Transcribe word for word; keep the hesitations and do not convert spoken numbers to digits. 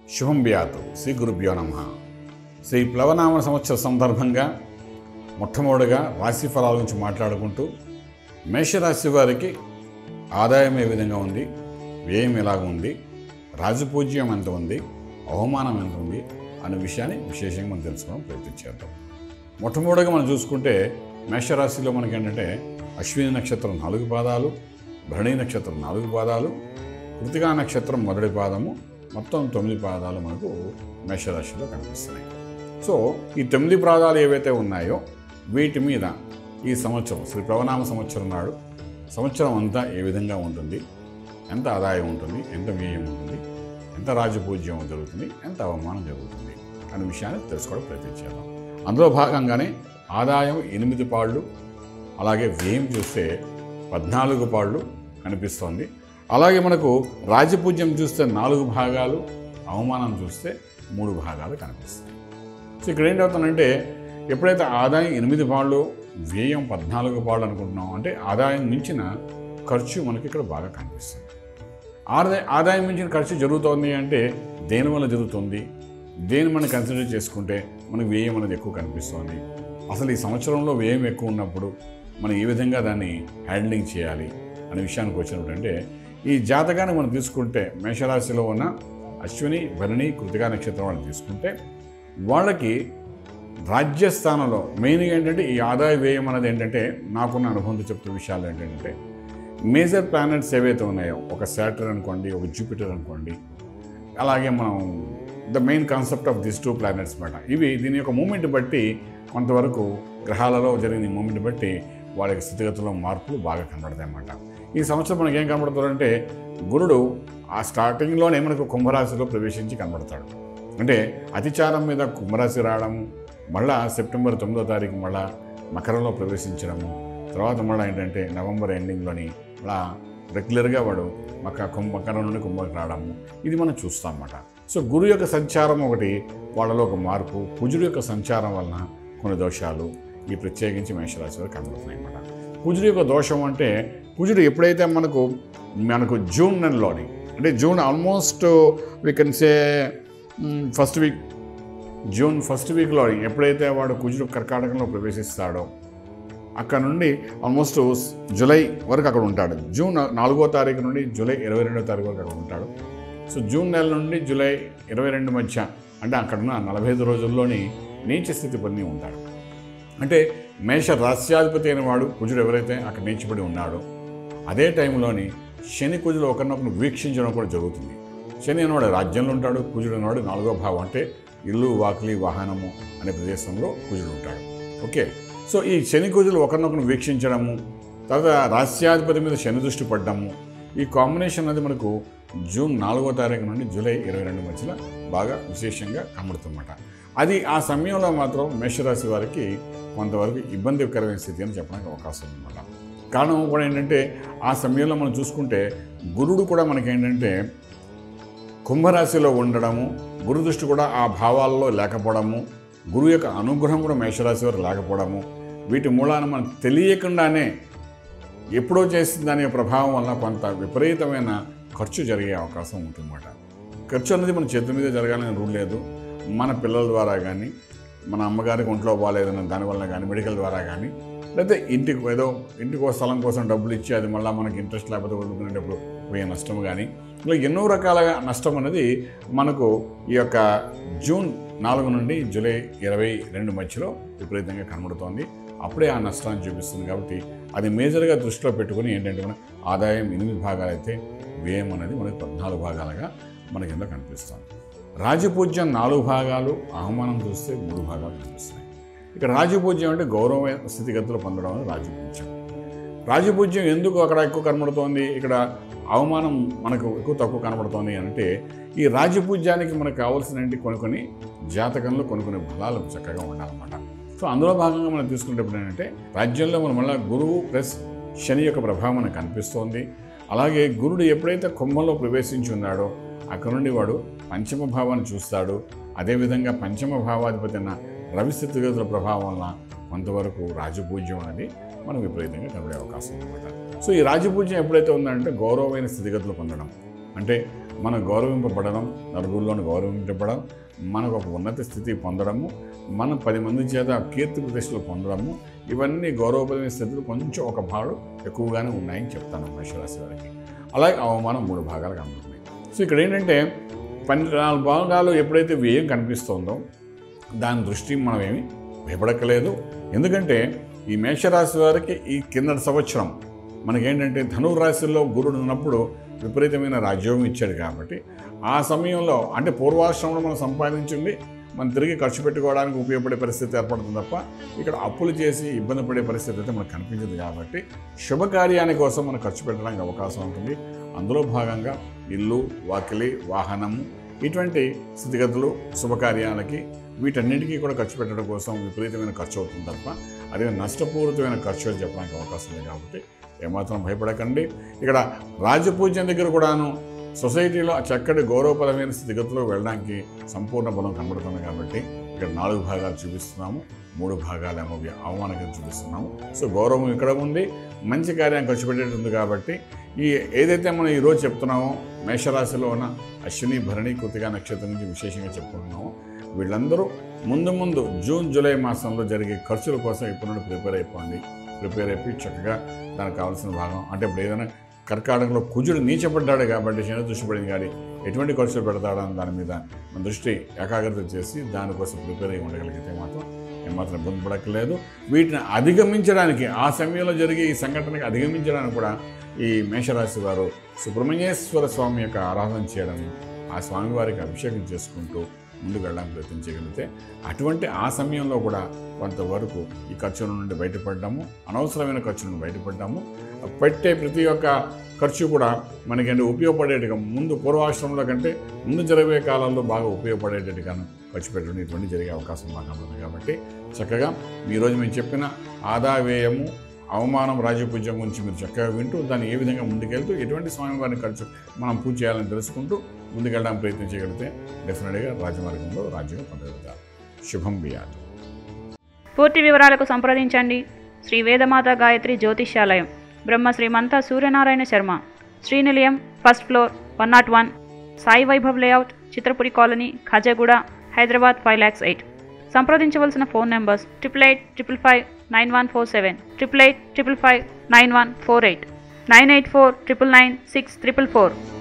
శుభం వ్యాతు శ్రీ గురుభ్యో నమః. శ్రీ ప్లవనామ సంవత్సర సందర్భంగా మొట్టమొదటిగా రాశి ఫలాల గురించి మాట్లాడుకుంటూ మేషరాశి వారికి ఆదాయం ఏ విధంగా ఉంది, వ్యయం ఎలాగ ఉంది, రాజపూజ్యం ఎంత ఉంది, అవమానం ఎంత ఉంది అనే విషయాన్ని విశేషంగా మనం తెలుసుకోవడం ప్రయత్నం చేద్దాం. మొట్టమొదటిగా మనం చూసుకుంటే మేషరాశిలో మనకి ఏంటంటే అశ్విని నక్షత్రం నాలుగు పాదాలు, భరణి నక్షత్రం నాలుగు పాదాలు, కృతికా నక్షత్రం మొదటి పాదము, మొత్తం తొమ్మిది పాదాలు మనకు మేషరాశిలో కనిపిస్తున్నాయి. సో ఈ తొమ్మిది పాదాలు ఏవైతే ఉన్నాయో వీటి మీద ఈ సంవత్సరం శ్రీ ప్లవనామ సంవత్సరం నాడు సంవత్సరం అంతా ఏ విధంగా ఉంటుంది, ఎంత ఆదాయం ఉంటుంది, ఎంత వ్యయం ఉంటుంది, ఎంత రాజపూజ్యం జరుగుతుంది, ఎంత అవమానం జరుగుతుంది అనే విషయాన్ని తెలుసుకోవడం ప్రయత్నం చేద్దాం. అందులో భాగంగానే ఆదాయం ఎనిమిది పాళ్ళు, అలాగే వ్యయం చూస్తే పద్నాలుగు పాళ్ళు కనిపిస్తోంది. అలాగే మనకు రాజపూజ్యం చూస్తే నాలుగు భాగాలు, అవమానం చూస్తే మూడు భాగాలు కనిపిస్తాయి. సో ఇక్కడ ఏంటవుతుందంటే ఎప్పుడైతే ఆదాయం ఎనిమిది పాళ్ళు, వ్యయం పద్నాలుగు పాళ్ళు అనుకుంటున్నాం అంటే ఆదాయం మించిన ఖర్చు మనకి ఇక్కడ బాగా కనిపిస్తుంది. ఆదాయ ఆదాయం మించిన ఖర్చు జరుగుతోంది అంటే దేని వల్ల జరుగుతుంది, దేని మనం కన్సిడర్ చేసుకుంటే మనకు వ్యయం అనేది ఎక్కువ కనిపిస్తుంది. అసలు ఈ సంవత్సరంలో వ్యయం ఎక్కువ ఉన్నప్పుడు మనం ఏ విధంగా దాన్ని హ్యాండ్లింగ్ చేయాలి అనే విషయానికి వచ్చినప్పుడు అంటే ఈ జాతకాన్ని మనం తీసుకుంటే మేషరాశిలో ఉన్న అశ్విని, భరణి, కృతికా నక్షత్రం వాళ్ళని తీసుకుంటే వాళ్ళకి రాజ్యస్థానంలో మెయిన్గా ఏంటంటే ఈ ఆదాయ వ్యయం అనేది ఏంటంటే నాకున్న అనుభవంతో చెప్తున్న విషయాలు ఏంటంటే మేజర్ ప్లానెట్స్ ఏవైతే ఉన్నాయో ఒక సాటర్న్ అనుకోండి, ఒక జూపిటర్ అనుకోండి, అలాగే మనం the main concept of this two planets మాట ఇవి దీని యొక్క మూమెంట్ బట్టి కొంతవరకు గ్రహాలలో జరిగిన మూమెంట్ బట్టి వాళ్ళ యొక్క స్థితిగతుల్లో మార్పులు బాగా కనబడతాయి అన్నమాట. ఈ సంవత్సరం మనకి ఏం కనబడుతుందంటే గురుడు ఆ స్టార్టింగ్లోనే మనకు కుంభరాశిలో ప్రవేశించి కనబడతాడు. అంటే అతిచారం మీద కుంభరాశి రావడము, మళ్ళా సెప్టెంబర్ తొమ్మిదో తారీఖు మళ్ళా మకరంలో ప్రవేశించడము, తర్వాత మళ్ళీ ఏంటంటే నవంబర్ ఎండింగ్లోని మళ్ళా రెగ్యులర్గా వాడు మక కుంభ మకరం నుండి కుంభకి రావడము ఇది మనం చూస్తాం అన్నమాట. సో గురు యొక్క సంచారం ఒకటి, వాళ్ళలో ఒక మార్పు, కుజుడు యొక్క సంచారం వలన కొన్ని దోషాలు ఈ ప్రత్యేకించి మేషరాశి వారికి కనబడుతున్నాయి అన్నమాట. కుజుడు యొక్క దోషం అంటే కుజుడు ఎప్పుడైతే మనకు మనకు జూన్ నెలలోని అంటే June almost we can say first week June first వీక్లో ఎప్పుడైతే వాడు కుజుడు కర్కాటకంలో ప్రవేశిస్తాడో అక్కడ నుండి ఆల్మోస్ట్ జూలై వరకు అక్కడ ఉంటాడు. జూన్ నాలుగో తారీఖు నుండి జూలై ఇరవై రెండో తారీఖు వరకు అక్కడ ఉంటాడు. సో జూన్ నెల నుండి జూలై ఇరవై రెండు మధ్య అంటే అక్కడున్న నలభై ఐదు రోజుల్లోని నీచ స్థితి పొంది ఉంటాడు. అంటే మేష రాశ్యాధిపతి అయిన వాడు కుజుడు ఎవరైతే అక్కడ నీచబడి ఉన్నాడో అదే టైంలోని శని కుజుడు ఒకరినొకరు వీక్షించడం కూడా జరుగుతుంది. శని అనేవాడు రాజ్యంలో ఉంటాడు, కుజుడు అనేవాడు నాలుగో భావం అంటే ఇల్లు, వాకిలి, వాహనము అనే ప్రదేశంలో కుజుడు ఉంటాడు. ఓకే, సో ఈ శని కుజులు ఒకరినొకరు వీక్షించడము, తర్వాత రాశ్యాధిపతి మీద శని దృష్టి పడ్డము, ఈ కాంబినేషన్ అనేది మనకు జూన్ నాలుగో తారీఖు నుండి జూలై ఇరవై రెండు మధ్యలో బాగా విశేషంగా కనబడుతుందన్నమాట. అది ఆ సమయంలో మాత్రం మేషరాశి వారికి కొంతవరకు ఇబ్బందికరమైన స్థితి అని చెప్పడానికి అవకాశం ఉందన్నమాట. కారణం కూడా ఏంటంటే ఆ సమయంలో మనం చూసుకుంటే గురుడు కూడా మనకేంటంటే కుంభరాశిలో ఉండడము, గురు దృష్టి కూడా ఆ భావాల్లో లేకపోవడము, గురువు యొక్క అనుగ్రహం కూడా మేషరాశి వారు లేకపోవడము, వీటి మూలాన మనం తెలియకుండానే ఎప్పుడో చేసిన దాని ప్రభావం వల్ల కొంత విపరీతమైన ఖర్చు జరిగే అవకాశం ఉంటుందన్నమాట. ఖర్చు అనేది మన చేతుల మీద జరగాలని రూల్ లేదు. మన పిల్లల ద్వారా కానీ, మన అమ్మగారికి ఒంట్లో బాగాలేదన్న దానివల్ల కానీ, మెడికల్ ద్వారా కానీ, లేకపోతే ఇంటికి ఏదో ఇంటికో స్థలం కోసం డబ్బులు ఇచ్చి అది మళ్ళీ మనకి ఇంట్రెస్ట్ లేకపోతే వదులుకునేటప్పుడు పోయే నష్టం కానీ ఇలా ఎన్నో రకాలుగా నష్టం అనేది మనకు ఈ యొక్క జూన్ నాలుగు నుండి జూలై ఇరవై రెండు మధ్యలో విపరీతంగా కనబడుతోంది. అప్పుడే ఆ నష్టాన్ని చూపిస్తుంది. కాబట్టి అది మేజర్గా దృష్టిలో పెట్టుకుని ఏంటంటే మన ఆదాయం ఎనిమిది భాగాలు అయితే వ్యయం అనేది మనకి పద్నాలుగు భాగాలుగా మనకి కింద కనిపిస్తుంది. రాజపూజ్యం నాలుగు భాగాలు, అవమానం చూస్తే మూడు భాగాలు కనిపిస్తున్నాయి. ఇక్కడ రాజపూజ్యం అంటే గౌరవ స్థితిగతులు పొందడం అనేది రాజపూజ్యం. రాజపూజ్యం ఎందుకు అక్కడ ఎక్కువ కనబడుతోంది, ఇక్కడ అవమానం మనకు ఎక్కువ తక్కువ కనబడుతోంది అంటే ఈ రాజపూజ్యానికి మనకు కావాల్సిన కొన్ని కొన్ని జాతకంలో కొన్ని కొన్ని బలాలు చక్కగా ఉండాలన్నమాట. సో అందులో భాగంగా మనం తీసుకునేటప్పుడు ఏంటంటే రాజ్యంలో మనం మళ్ళీ గురువు ప్లస్ శని యొక్క ప్రభావం మనకు కనిపిస్తోంది. అలాగే గురుడు ఎప్పుడైతే కుంభంలో ప్రవేశించి ఉన్నాడో అక్కడ నుండి వాడు పంచమ భావాన్ని చూస్తాడు. అదేవిధంగా పంచమ భావాధిపతి అన్న రవి స్థితిగతుల ప్రభావం వల్ల కొంతవరకు రాజపూజ్యం అనేది మనం విపరీతంగా కనబడే అవకాశం ఉందన్నమాట. సో ఈ రాజపూజ్యం ఎప్పుడైతే ఉందంటే గౌరవమైన స్థితిగతులు పొందడం, అంటే మనం గౌరవింపబడడం, నలుగురిలోని గౌరవింపబడడం, మనకు ఒక ఉన్నత స్థితి పొందడము, మనం పది మంది చేత కీర్తి ప్రతిష్టలు పొందడము, ఇవన్నీ గౌరవపరమైన స్థితులు కొంచెం ఒక భాగం ఎక్కువగానే ఉన్నాయని చెప్తాను మేషరాశి వారికి. అలాగే అవమానం మూడు భాగాలు కనబడుతుంది. సో ఇక్కడ ఏంటంటే పన్నెండు నాలుగు భాగాలు ఎప్పుడైతే వ్యయం కనిపిస్తుందో దాని దృష్టి మనం ఏమి భయపడక్కలేదు. ఎందుకంటే ఈ మేషరాశి వారికి ఈ కిందటి సంవత్సరం మనకేంటంటే ధనురాశిలో గురుడు ఉన్నప్పుడు విపరీతమైన రాజ్యోగం ఇచ్చాడు కాబట్టి ఆ సమయంలో అంటే పూర్వాశ్రమంలో మనం సంపాదించింది మనం తిరిగి ఖర్చు పెట్టుకోవడానికి ఉపయోగపడే పరిస్థితి ఏర్పడుతుంది తప్ప ఇక్కడ అప్పులు చేసి ఇబ్బంది పడే పరిస్థితి అయితే మనకు కనిపించదు. కాబట్టి శుభకార్యాని కోసం మనం ఖర్చు పెట్టడానికి అవకాశం ఉంటుంది. అందులో భాగంగా ఇల్లు, వాకిలి, వాహనము ఇటువంటి స్థితిగతులు శుభకార్యాలకి వీటన్నిటికీ కూడా ఖర్చు పెట్టడం కోసం విపరీతమైన ఖర్చు అవుతుంది తప్ప అదే నష్టపూరితమైన ఖర్చు అని చెప్పడానికి అవకాశం లేదు. కాబట్టి ఏమాత్రం భయపడకండి. ఇక్కడ రాజపూజ్యం దగ్గర కూడాను సొసైటీలో చక్కటి గౌరవపరమైన స్థితిగతిలో వెళ్ళడానికి సంపూర్ణ బలం కనబడుతుంది. కాబట్టి ఇక్కడ నాలుగు భాగాలు చూపిస్తున్నాము, మూడు భాగాలు ఏమో అవమానంగా చూపిస్తున్నాము. సో గౌరవం ఇక్కడ ఉంది, మంచి కార్యాన్ని ఖర్చు పెట్టేది ఉంది. కాబట్టి ఈ ఏదైతే మనం ఈరోజు చెప్తున్నామో మేషరాశిలో ఉన్న అశ్విని, భరణి, కృతికా నక్షత్రం నుంచి విశేషంగా చెప్పుకుంటున్నామో వీళ్ళందరూ ముందు ముందు జూన్ జూలై మాసంలో జరిగే ఖర్చుల కోసం ఇప్పుడు నుండి ప్రిపేర్ అయిపోండి. ప్రిపేర్ అయిపోయి చక్కగా దానికి కావాల్సిన భాగం అంటే ఇప్పుడు ఏదైనా కర్కాటకంలో కుజుడు నీచపడ్డాడు కాబట్టి శని దృష్టి పడింది కానీ ఎటువంటి ఖర్చులు పెడతాడని దాని మీద మన దృష్టి ఏకాగ్రత చేసి దానికోసం ప్రిపేర్ అయ్యి ఉండగలిగితే మాత్రం ఏమాత్రం ఇబ్బంది పడక్కలేదు. వీటిని అధిగమించడానికి ఆ సమయంలో జరిగే ఈ సంఘటనకి అధిగమించడానికి కూడా ఈ మేషరాశి వారు సుబ్రహ్మణ్యేశ్వర స్వామి యొక్క ఆరాధన చేయడం, ఆ స్వామివారికి అభిషేకం చేసుకుంటూ ముందుకు వెళ్ళడానికి ప్రయత్నం చేయగలిగితే అటువంటి ఆ సమయంలో కూడా కొంతవరకు ఈ ఖర్చుల నుండి బయటపడ్డాము, అనవసరమైన ఖర్చుల నుండి బయటపడ్డాము. పెట్టే ప్రతి ఒక్క ఖర్చు కూడా మనకంటే ఉపయోగపడేట్టుగా ముందు పూర్వాశ్రమంలో కంటే ముందు జరిగే కాలంలో బాగా ఉపయోగపడేటట్టుగా ఖర్చు పెట్టడం ఇటువంటి జరిగే అవకాశం బాగా ఉంది. కాబట్టి చక్కగా ఈరోజు మేము చెప్పిన ఆదా వ్యయము, అవమానం, రాజపూజ్యం గురించి మీరు చక్కగా వింటూ దాన్ని ఏ విధంగా ముందుకెళ్తూ ఎటువంటి స్వామివారిని ఖర్చు మనం పూజ చేయాలని తెలుసుకుంటూ ముందుకెళ్ళడానికి ప్రయత్నం చేయగలిగితే డెఫినెట్గా రాజమార్గంలో రాజ్యం పొందగలుగుతారు. శుభం బియాదు. పూర్తి వివరాలకు సంప్రదించండి Shri Vedamata Gayatri Jyotishyalayam, Brahma Srimanta Suryanarayana Sharma, Srinilayam, first floor, one not one, Sai Vaibhav layout, Chitrapuri colony, Khajaguda, Hyderabad five lakhs eight. సంప్రదించవలసిన phone numbers triple eight triple five nine one four seven, triple eight triple five nine one four eight, nine eight four triple nine six triple four.